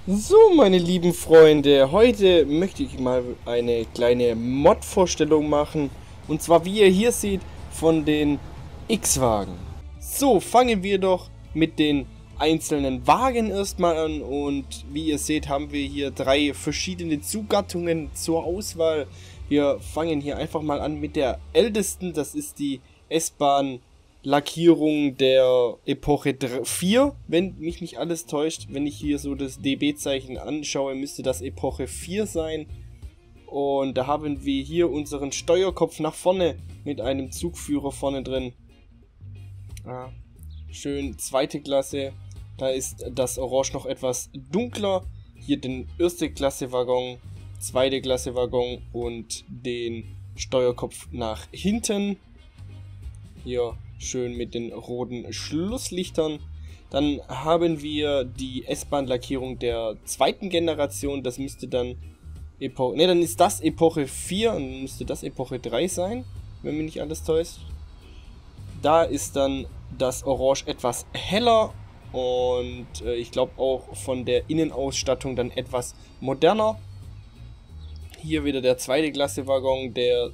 So, meine lieben Freunde, heute möchte ich mal eine kleine Mod-Vorstellung machen. Und zwar, wie ihr hier seht, von den X-Wagen. So, fangen wir doch mit den einzelnen Wagen erstmal an. Und wie ihr seht, haben wir hier drei verschiedene Zuggattungen zur Auswahl. Wir fangen hier einfach mal an mit der ältesten, das ist die S-Bahn Lackierung der Epoche 4, wenn mich nicht alles täuscht. Wenn ich hier so das DB-Zeichen anschaue, müsste das Epoche 4 sein. Und da haben wir hier unseren Steuerkopf nach vorne mit einem Zugführer vorne drin. Ah, schön zweite Klasse. Da ist das Orange noch etwas dunkler. Hier den erste Klasse Waggon, zweite Klasse Waggon und den Steuerkopf nach hinten. Hier schön mit den roten Schlusslichtern. Dann haben wir die S-Bahn-Lackierung der zweiten Generation. Das müsste dann Epoche... Ne, dann ist das Epoche 4 und müsste das Epoche 3 sein, wenn mich nicht alles täuscht. Da ist dann das Orange etwas heller und ich glaube auch von der Innenausstattung dann etwas moderner. Hier wieder der zweite Klasse Waggon, der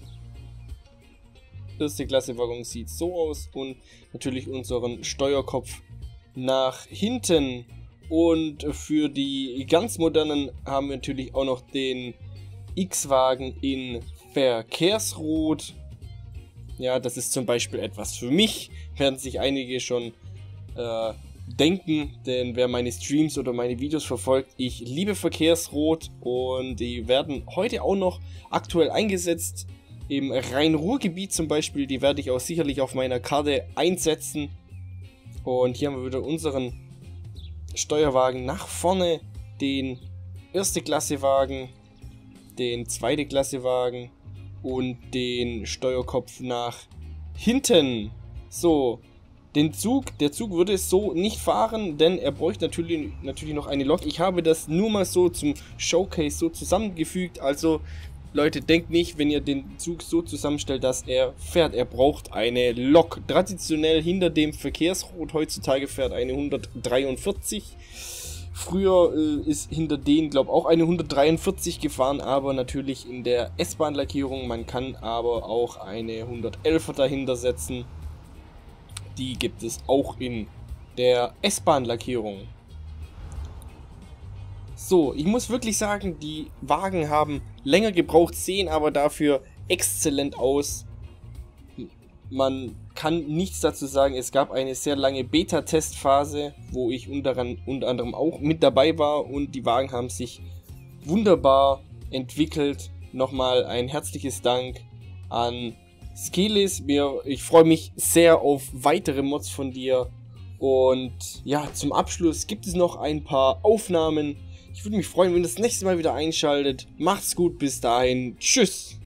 erste Klasse Waggon sieht so aus und natürlich unseren Steuerkopf nach hinten. Und für die ganz modernen haben wir natürlich auch noch den X-Wagen in Verkehrsrot. Ja, das ist zum Beispiel etwas für mich, werden sich einige schon denken, denn wer meine Streams oder meine Videos verfolgt, ich liebe Verkehrsrot und die werden heute auch noch aktuell eingesetzt. Im Rhein-Ruhr-Gebiet zum Beispiel, die werde ich auch sicherlich auf meiner Karte einsetzen. Und hier haben wir wieder unseren Steuerwagen nach vorne, den erste Klasse Wagen, den zweite Klasse Wagen und den Steuerkopf nach hinten. So, der Zug würde so nicht fahren, denn er bräuchte natürlich noch eine Lok. Ich habe das nur mal so zum Showcase so zusammengefügt, also Leute, denkt nicht, wenn ihr den Zug so zusammenstellt, dass er fährt. Er braucht eine Lok. Traditionell hinter dem Verkehrsrot heutzutage fährt eine 143. Früher ist hinter denen, glaube ich, auch eine 143 gefahren, aber natürlich in der S-Bahn-Lackierung. Man kann aber auch eine 111er dahinter setzen. Die gibt es auch in der S-Bahn-Lackierung. So, ich muss wirklich sagen, die Wagen haben länger gebraucht, sehen aber dafür exzellent aus. Man kann nichts dazu sagen, es gab eine sehr lange Beta-Testphase, wo ich unter anderem auch mit dabei war und die Wagen haben sich wunderbar entwickelt. Nochmal ein herzliches Dank an Skelis. Ich freue mich sehr auf weitere Mods von dir. Und ja, zum Abschluss gibt es noch ein paar Aufnahmen. Ich würde mich freuen, wenn ihr das nächste Mal wieder einschaltet. Macht's gut, bis dahin. Tschüss.